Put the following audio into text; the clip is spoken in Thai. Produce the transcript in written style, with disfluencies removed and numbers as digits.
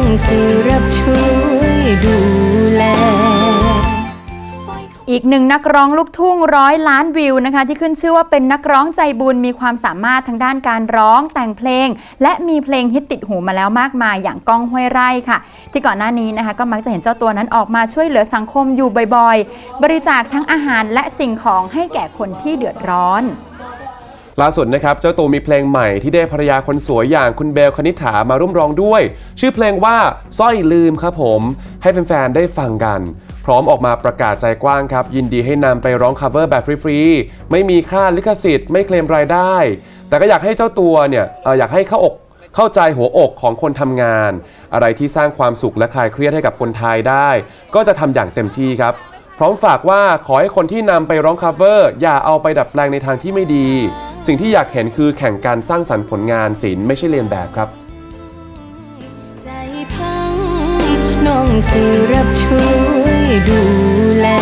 สื่อรับช่วยดูแลอีกหนึ่งนักร้องลูกทุ่ง100 ล้านวิวนะคะที่ขึ้นชื่อว่าเป็นนักร้องใจบุญมีความสามารถทางด้านการร้องแต่งเพลงและมีเพลงฮิตติดหูมาแล้วมากมายอย่างก้องห้วยไร่ค่ะที่ก่อนหน้านี้นะคะก็มักจะเห็นเจ้าตัวนั้นออกมาช่วยเหลือสังคมอยู่บ่อยๆบริจาคทั้งอาหารและสิ่งของให้แก่คนที่เดือดร้อนล่าสุดนะครับเจ้าตัวมีเพลงใหม่ที่ได้ภรรยาคนสวยอย่างคุณเบลคณิษฐามาร่วมร้องด้วยชื่อเพลงว่าสร้อยลืมครับผมให้แฟนๆได้ฟังกันพร้อมออกมาประกาศใจกว้างครับยินดีให้นำไปร้อง cover แบบฟรีๆไม่มีค่าลิขสิทธิ์ไม่เคลมรายได้แต่ก็อยากให้เจ้าตัวเนี่ยอยากให้เข้าใจหัวอกของคนทำงานอะไรที่สร้างความสุขและคลายเครียดให้กับคนไทยได้ก็จะทำอย่างเต็มที่ครับพร้อมฝากว่าขอให้คนที่นำไปร้อง cover อย่าเอาไปดัดแปลงในทางที่ไม่ดีสิ่งที่อยากเห็นคือแข่งการสร้างสรรค์ผลงานศิลป์ไม่ใช่เลียนแบบครับใจพังน้องสื่อรับช่วยดูแล